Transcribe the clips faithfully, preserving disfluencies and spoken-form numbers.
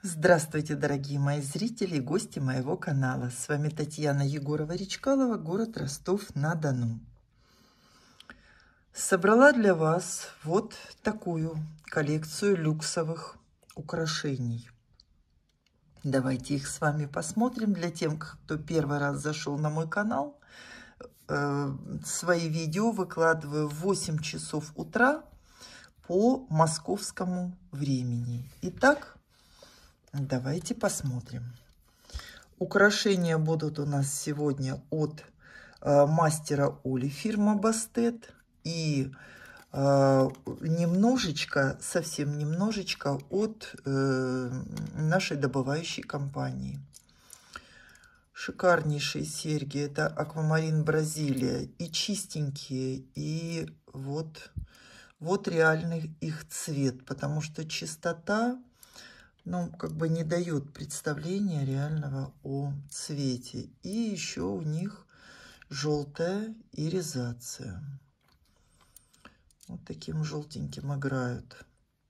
Здравствуйте, дорогие мои зрители и гости моего канала. С вами Татьяна Егорова-Речкалова, город Ростов-на-Дону. Собрала для вас вот такую коллекцию люксовых украшений. Давайте их с вами посмотрим. Для тех, кто первый раз зашел на мой канал, э, свои видео выкладываю в восемь часов утра по московскому времени. Итак, давайте посмотрим. Украшения будут у нас сегодня от э, мастера Оли, фирма Бастет. И э, немножечко, совсем немножечко от э, нашей добывающей компании. Шикарнейшие серьги. Это Аквамарин Бразилия. И чистенькие, и вот, вот реальный их цвет. Потому что чистота, ну, как бы не дает представления реального о цвете. И еще у них желтая иризация. Вот таким желтеньким играют.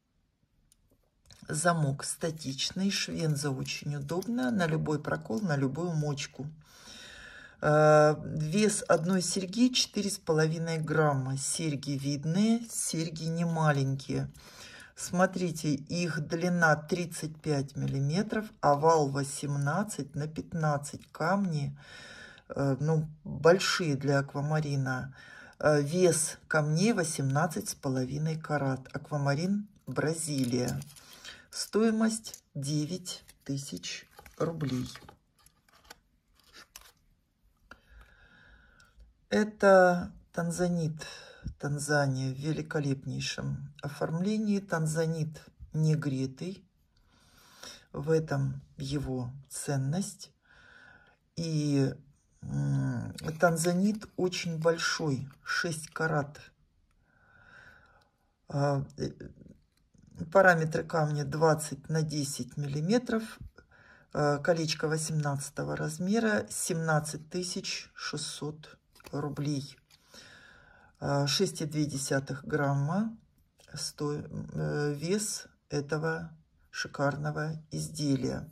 Замок статичный, швенза очень удобная, на любой прокол, на любую мочку. Вес одной серьги четыре с половиной грамма. Серьги видные, серьги не маленькие. Смотрите, их длина тридцать пять миллиметров, овал восемнадцать на пятнадцать, камни, ну, большие для аквамарина. Вес камней восемнадцать с половиной карат. Аквамарин Бразилия. Стоимость девять тысяч рублей. Это танзанит. Танзания в великолепнейшем оформлении. Танзанит негретый. В этом его ценность. И танзанит очень большой, шесть карат. Параметры камня двадцать на десять миллиметров. Колечко восемнадцатого размера, семнадцать тысяч шестьсот рублей. шесть и две десятых грамма сто... вес этого шикарного изделия.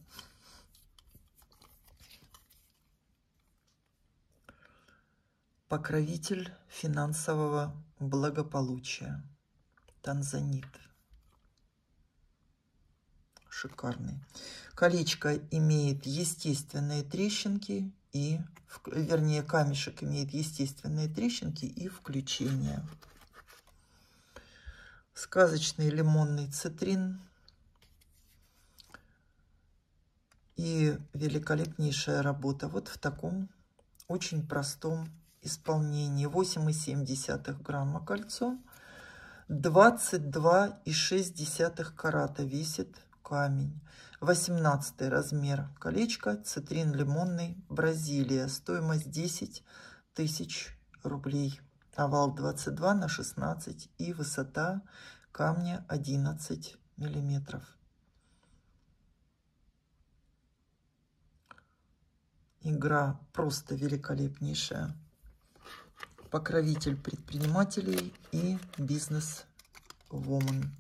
Покровитель финансового благополучия. Танзанит. Шикарный. Колечко имеет естественные трещинки и, вернее, камешек имеет естественные трещинки и включения. Сказочный лимонный цитрин. И великолепнейшая работа вот в таком очень простом исполнении. восемь и семь десятых грамма кольцо, двадцать два и шесть десятых карата весит камень. восемнадцатый размер колечко, цитрин лимонный, Бразилия. Стоимость десять тысяч рублей. Овал двадцать два на шестнадцать и высота камня одиннадцать миллиметров. Игра просто великолепнейшая. Покровитель предпринимателей и бизнес-вумен.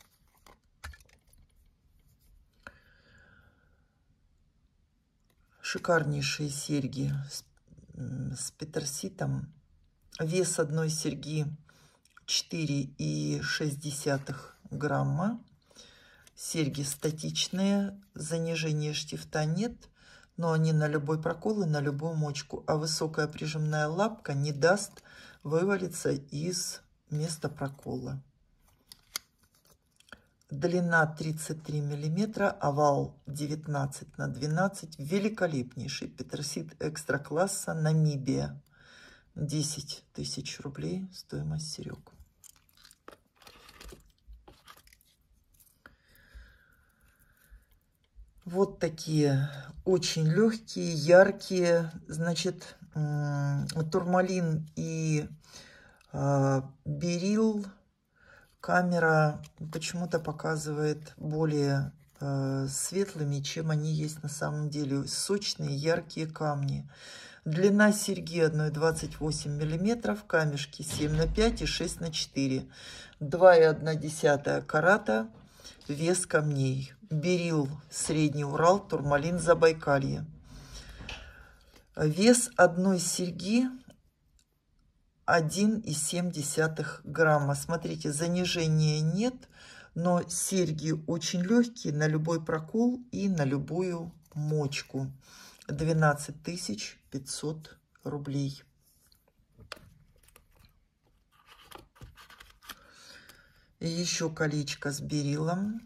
Шикарнейшие серьги с, с петерситом. Вес одной серьги четыре и шесть десятых грамма. Серьги статичные, занижения штифта нет. Но они на любой прокол и на любую мочку. А высокая прижимная лапка не даст вывалиться из места прокола. Длина тридцать три миллиметра, овал девятнадцать на двенадцать. Великолепнейший петерсит экстра класса Намибия. десять тысяч рублей стоимость серег. Вот такие очень легкие, яркие, значит, турмалин и э, берил. Камера почему-то показывает более э, светлыми, чем они есть на самом деле. Сочные, яркие камни. Длина серьги одной двадцать восемь миллиметров, камешки семь на пять и шесть на четыре. два и одна десятая карата. Вес камней. Берил Средний Урал, турмалин Забайкалье. Вес одной серьги один и семь десятых грамма. Смотрите, занижения нет, но серьги очень легкие на любой прокол и на любую мочку. двенадцать тысяч пятьсот рублей. И еще колечко с берилом.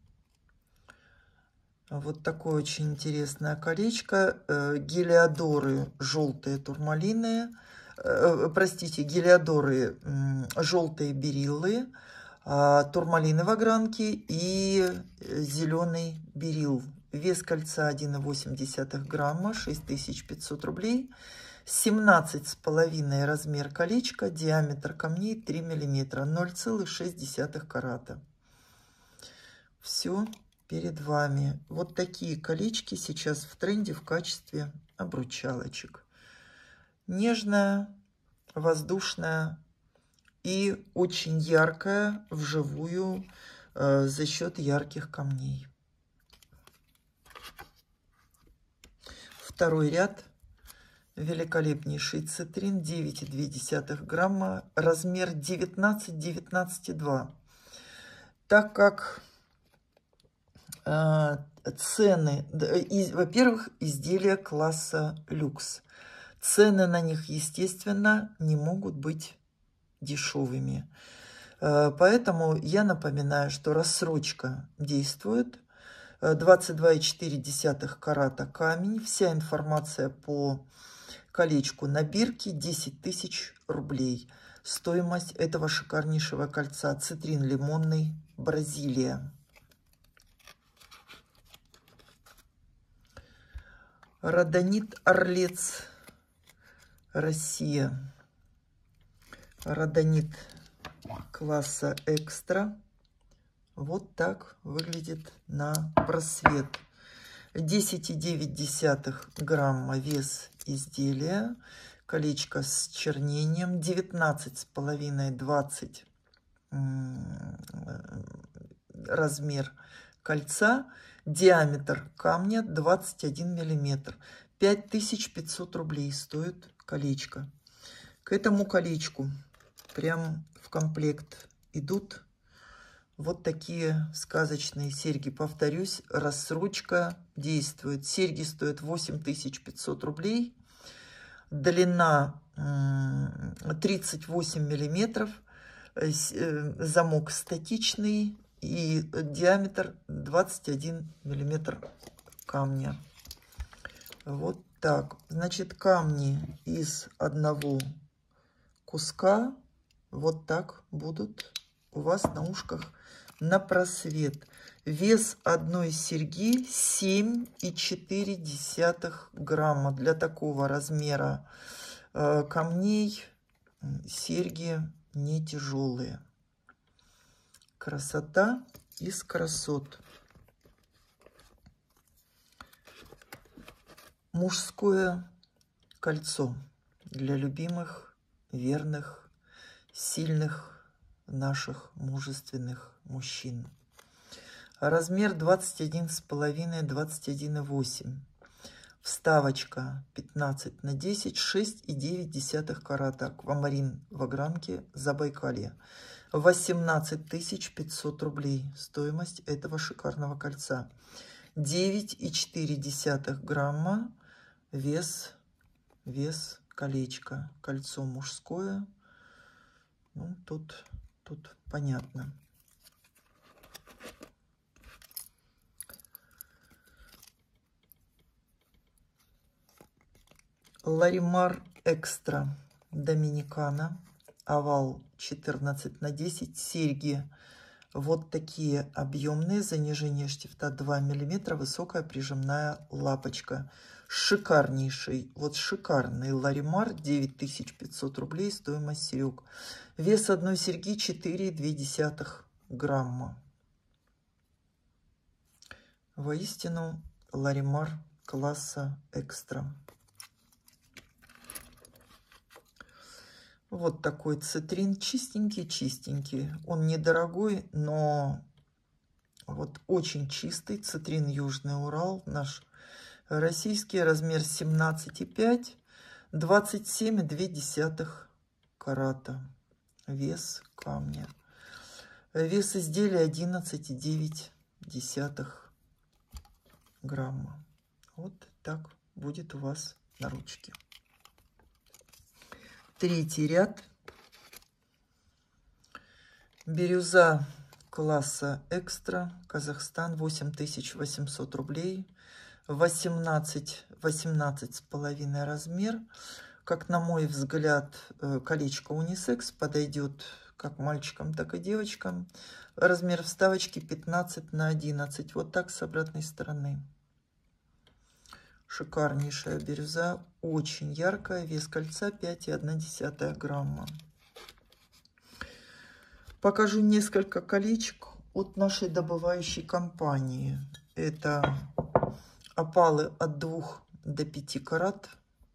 Вот такое очень интересное колечко. Гелиодоры желтые турмалины. Простите, гелиодоры желтые бериллы. Турмалины в огранке и зеленый берил. Вес кольца один и восемь десятых грамма, шесть тысяч пятьсот рублей. семнадцать с половиной размер колечка, диаметр камней три миллиметра, ноль целых шесть десятых карата. Все перед вами. Вот такие колечки сейчас в тренде в качестве обручалочек. Нежная, воздушная и очень яркая вживую э, за счет ярких камней. Второй ряд. Великолепнейший цитрин, девять и две десятых грамма, размер девятнадцать девятнадцать и два. Так как э, цены, во-первых, изделия класса люкс. Цены на них, естественно, не могут быть дешевыми. Э, поэтому я напоминаю, что рассрочка действует. двадцать два и четыре десятых карата камень. Вся информация по колечку на бирке десять тысяч рублей. Стоимость этого шикарнейшего кольца. Цитрин лимонный, Бразилия. Родонит Орлец, Россия. Родонит класса экстра. Вот так выглядит на просвет. десять и девять десятых грамма вес изделия. Колечко с чернением. девятнадцать с половиной двадцать размер кольца. Диаметр камня двадцать один миллиметр. пять тысяч пятьсот рублей стоит колечко. К этому колечку прям в комплект идут вот такие сказочные серьги. Повторюсь, рассрочка действует. Серьги стоят восемь тысяч пятьсот рублей. Длина тридцать восемь миллиметров. Замок статичный. И диаметр двадцать один миллиметр камня. Вот так. Значит, камни из одного куска вот так будут у вас на ушках на просвет. Вес одной серьги семь и четыре десятых грамма. Для такого размера э, камней серьги не тяжелые. Красота из красот. Мужское кольцо для любимых, верных, сильных наших мужественных мужчин. Размер двадцать один с половиной, двадцать один и восемь. Вставочка пятнадцать на десять, шесть и девять десятых карата. Аквамарин в огранке, Забайкалье. восемнадцать тысяч пятьсот рублей стоимость этого шикарного кольца. девять и четыре десятых грамма вес, вес колечка. Кольцо мужское. Ну, тут, тут понятно. Ларимар экстра Доминикана. Овал четырнадцать на десять. Серьги вот такие объемные. Занижение штифта два миллиметра. Высокая прижимная лапочка. Шикарнейший, вот шикарный Ларимар. девять тысяч пятьсот рублей стоимость серег. Вес одной серьги четыре и две десятых грамма. Воистину Ларимар класса экстра. Вот такой цитрин, чистенький-чистенький. Он недорогой, но Вот очень чистый цитрин Южный Урал, наш российский, размер семнадцать и пять, двадцать семь и две десятых карата. Вес камня. Вес изделия одиннадцать и девять десятых грамма. Вот так будет у вас на ручке. Третий ряд. Бирюза класса экстра, Казахстан, восемь тысяч восемьсот рублей, восемнадцать, восемнадцать с половиной размер. Как на мой взгляд, колечко унисекс подойдет как мальчикам, так и девочкам. Размер вставочки пятнадцать на одиннадцать. Вот так с обратной стороны. Шикарнейшая бирюза, очень яркая, вес кольца пять и одна десятая грамма. Покажу несколько колечек от нашей добывающей компании. Это опалы от двух до пяти карат.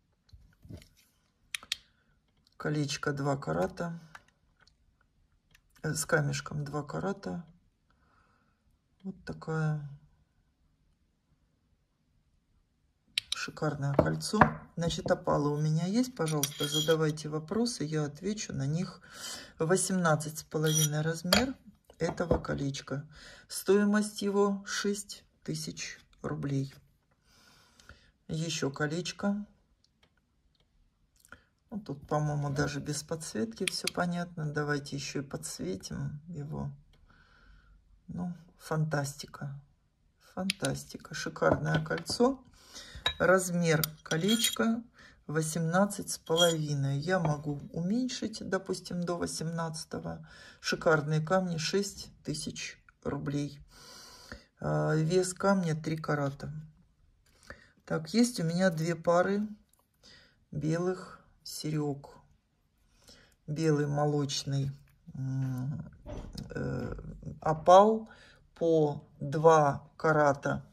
Колечко два карата. С камешком два карата. Вот такая шикарное кольцо. Значит, опалы у меня есть. Пожалуйста, задавайте вопросы, я отвечу на них. восемнадцать с половиной размер этого колечка. Стоимость его шесть тысяч рублей. Еще колечко. Ну, тут, по-моему, даже без подсветки все понятно. Давайте еще и подсветим его. Ну, фантастика. Фантастика. Шикарное кольцо. Размер колечка восемнадцать с половиной. Я могу уменьшить, допустим, до восемнадцатого. Шикарные камни, шесть тысяч рублей. Вес камня три карата. Так, есть у меня две пары белых серег. Белый молочный э, опал по два карата.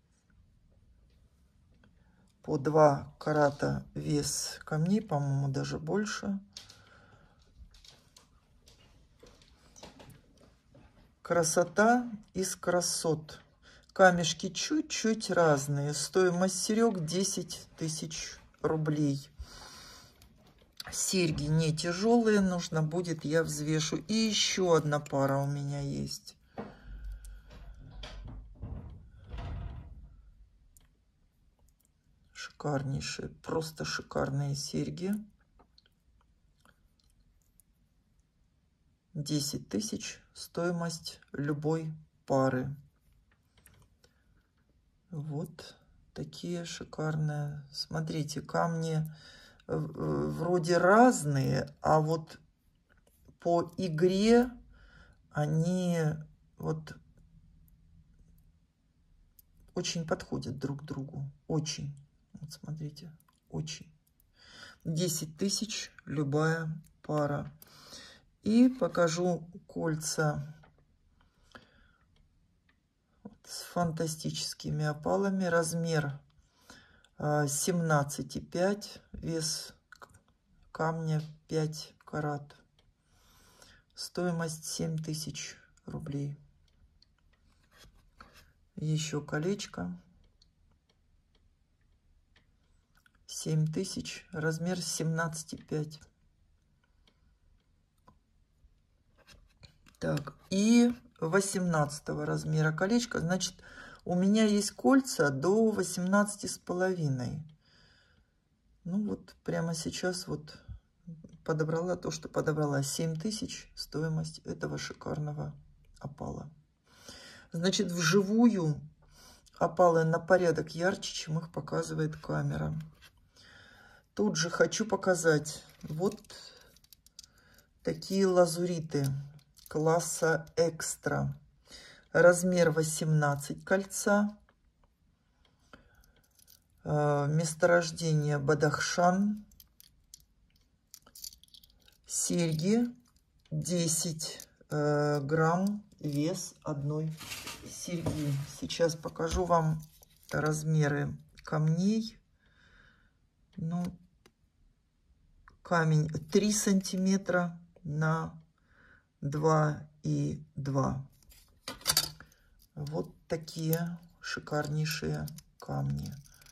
По два карата вес камней, по-моему, даже больше. Красота из красот. Камешки чуть-чуть разные. Стоимость серег десять тысяч рублей. Серьги не тяжелые, нужно будет, я взвешу. И еще одна пара у меня есть. Шикарнейшие, просто шикарные серьги. десять тысяч стоимость любой пары. Вот такие шикарные. Смотрите, камни вроде разные, а вот по игре они вот очень подходят друг к другу. Очень. Вот смотрите, очень. десять тысяч любая пара. И покажу кольца с фантастическими опалами. Размер семнадцать и пять. Вес камня пять карат. Стоимость семь тысяч рублей. Еще колечко. семь тысяч. Размер семнадцать и пять. Так, и восемнадцатого размера колечко. Значит, у меня есть кольца до восемнадцати с половиной. Ну вот прямо сейчас вот подобрала то, что подобрала. семь тысяч стоимость этого шикарного опала. Значит, вживую опалы на порядок ярче, чем их показывает камера. Тут же хочу показать вот такие лазуриты класса экстра. Размер восемнадцать кольца. Месторождение Бадахшан. Серьги десять грамм. Вес одной серьги. Сейчас покажу вам размеры камней. Ну, камень три сантиметра на два и два. Вот такие шикарнейшие камни.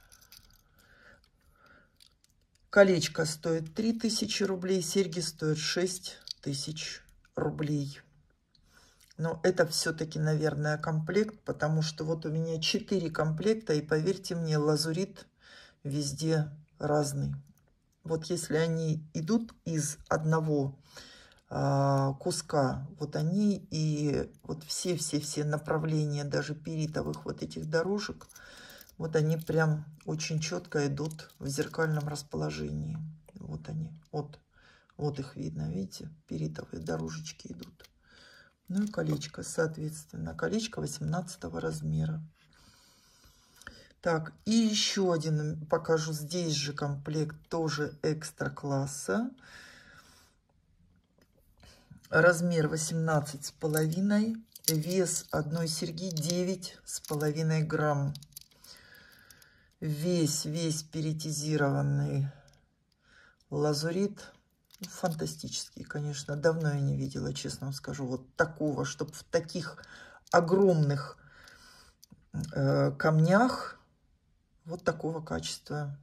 Колечко стоит три тысячи рублей, серьги стоят шесть тысяч рублей. Но это все-таки, наверное, комплект, потому что вот у меня четыре комплекта, и поверьте мне, лазурит везде разный. Вот если они идут из одного а, куска, вот они и вот все-все-все направления, даже перитовых вот этих дорожек, вот они прям очень четко идут в зеркальном расположении. Вот они, вот, вот их видно, видите, перитовые дорожечки идут. Ну и колечко, соответственно, колечко восемнадцатого размера. Так, и еще один покажу. Здесь же комплект тоже экстра класса. Размер восемнадцать с половиной. Вес одной серьги девять с половиной грамм. Весь, весь перитизированный лазурит. Фантастический, конечно. Давно я не видела, честно вам скажу, вот такого, чтобы в таких огромных э, камнях вот такого качества.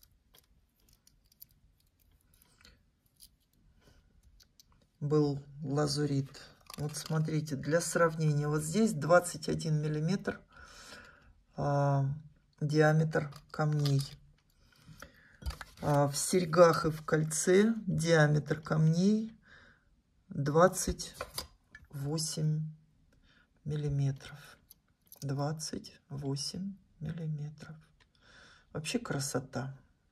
Был лазурит. Вот смотрите, для сравнения, вот здесь двадцать один миллиметр э, диаметр камней. А в серьгах и в кольце диаметр камней двадцать восемь миллиметров. двадцать восемь миллиметров. Вообще красота.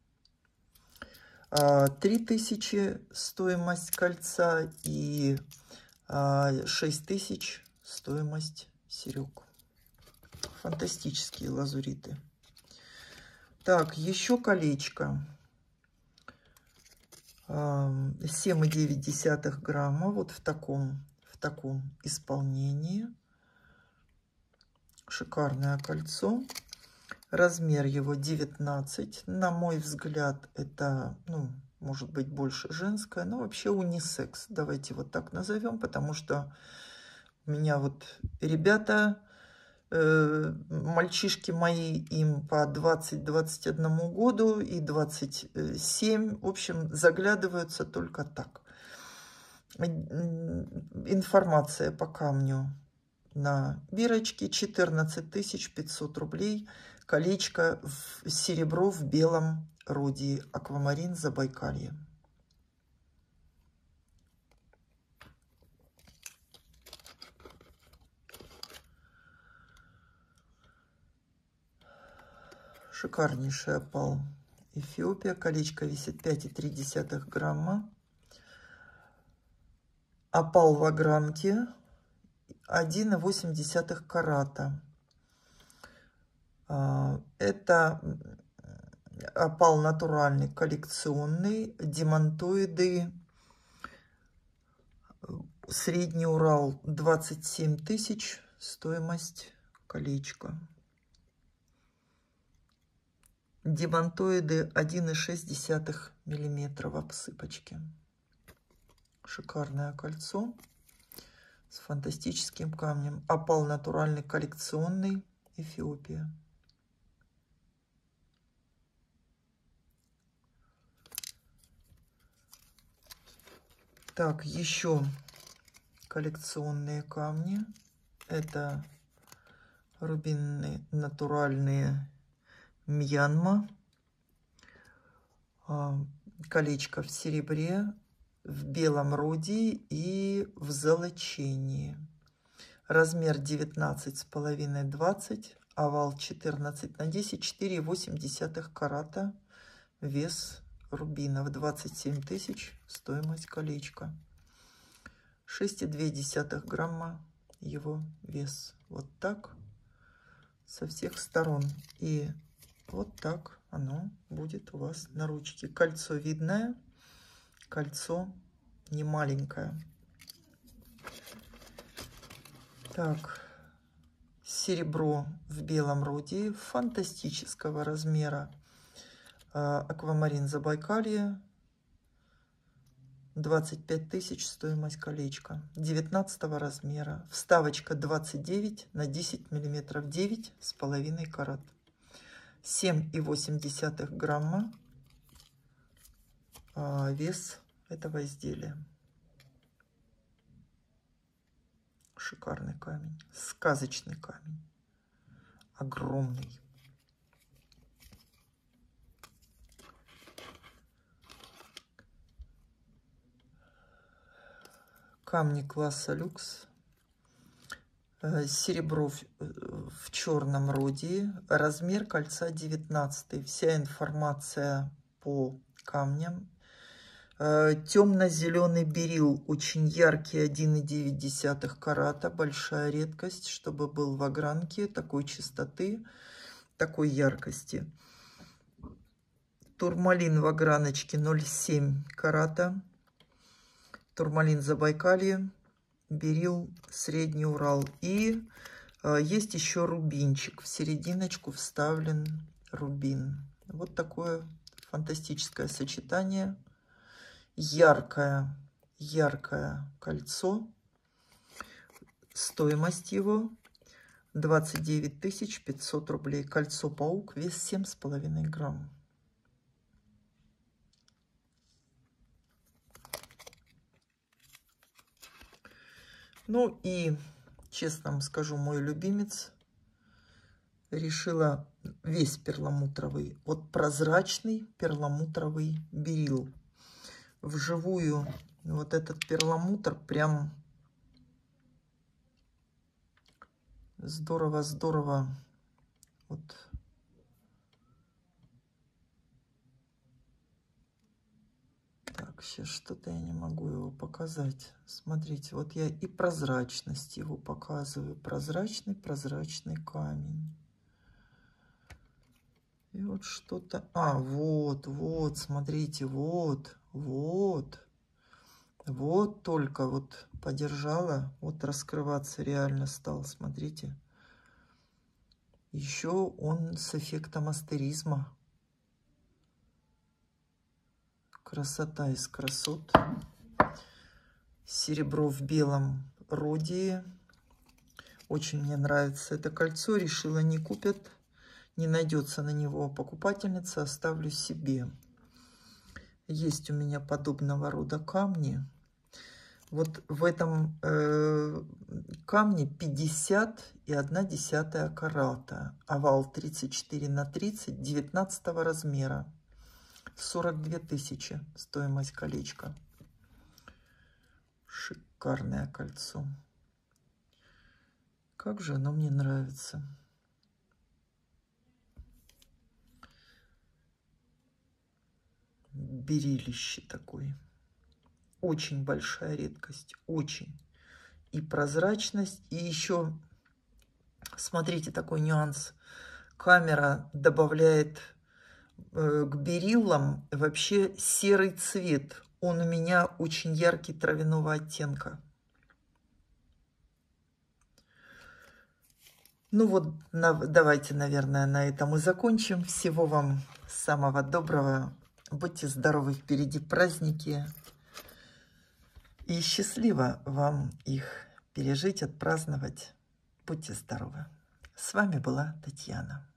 три тысячи стоимость кольца и шесть тысяч стоимость серег. Фантастические лазуриты. Так, еще колечко. семь и девять десятых грамма. Вот в таком, в таком исполнении. Шикарное кольцо. Размер его девятнадцать. На мой взгляд, это, ну, может быть, больше женское, но вообще унисекс. Давайте вот так назовем, потому что у меня вот ребята, э, мальчишки мои, им по двадцать-двадцать один году и двадцать семь. В общем, заглядываются только так. Информация по камню на бирочке четырнадцать тысяч пятьсот рублей. Колечко в серебро в белом родии. Аквамарин, Забайкалье. Шикарнейший опал Эфиопия. Колечко весит пять и три десятых грамма. Опал в огранке один и восемь десятых карата. Это опал натуральный, коллекционный, демантоиды, Средний Урал, двадцать семь тысяч стоимость колечка. Демантоиды один и шесть десятых миллиметра в обсыпочке. Шикарное кольцо с фантастическим камнем. Опал натуральный, коллекционный, Эфиопия. Так, еще коллекционные камни. Это рубинные натуральные Мьянма. Колечко в серебре, в белом родии и в золочении. Размер девятнадцать с половиной двадцать, овал четырнадцать на десять, четыре и восемь десятых карата. Вес рубинов двадцать семь тысяч, стоимость колечка. шесть и две десятых грамма его вес. Вот так со всех сторон. И вот так оно будет у вас на ручке. Кольцо видное, кольцо не маленькое. Так, серебро в белом родии фантастического размера. Аквамарин, Забайкалье. двадцать пять тысяч стоимость колечка. девятнадцатого размера. Вставочка двадцать девять на десять миллиметров. девять с половиной карат. семь и восемь десятых грамма а, вес этого изделия. Шикарный камень. Сказочный камень. Огромный. Камни класса люкс. Серебро в, в черном родии. Размер кольца девятнадцать. Вся информация по камням. Темно-зеленый берил. Очень яркий. один и девять десятых карата. Большая редкость, чтобы был в огранке такой чистоты, такой яркости. Турмалин в ограночке ноль семь карата. Турмалин Забайкалье, берил Средний Урал. И э, есть еще рубинчик. В серединочку вставлен рубин. Вот такое фантастическое сочетание. Яркое, яркое кольцо. Стоимость его двадцать девять тысяч пятьсот рублей. Кольцо паук, вес семь с половиной грамм. Ну и, честно вам скажу, мой любимец. Решила весь перламутровый. Вот прозрачный перламутровый берил. Вживую вот этот перламутр прям здорово-здорово. Вот. Так, сейчас что-то я не могу его показать. Смотрите, вот я и прозрачность его показываю. Прозрачный, прозрачный камень. И вот что-то... А, вот, вот, смотрите, вот, вот. Вот только вот подержала. Вот раскрываться реально стал, смотрите. Еще он с эффектом астеризма. Красота из красот. Серебро в белом родии. Очень мне нравится это кольцо. Решила, не купят, не найдется на него покупательница, оставлю себе. Есть у меня подобного рода камни. Вот в этом э, камне пятьдесят и одна десятая карата. Овал тридцать четыре на тридцать, девятнадцатого размера. сорок две тысячи стоимость колечка. Шикарное кольцо. Как же оно мне нравится. Берилище такой. Очень большая редкость. Очень. И прозрачность. И еще, смотрите, такой нюанс. Камера добавляет к бериллам вообще серый цвет. Он у меня очень яркий, травяного оттенка. Ну вот, на, давайте, наверное, на этом и закончим. Всего вам самого доброго. Будьте здоровы, впереди праздники. И счастливо вам их пережить, отпраздновать. Будьте здоровы. С вами была Татьяна.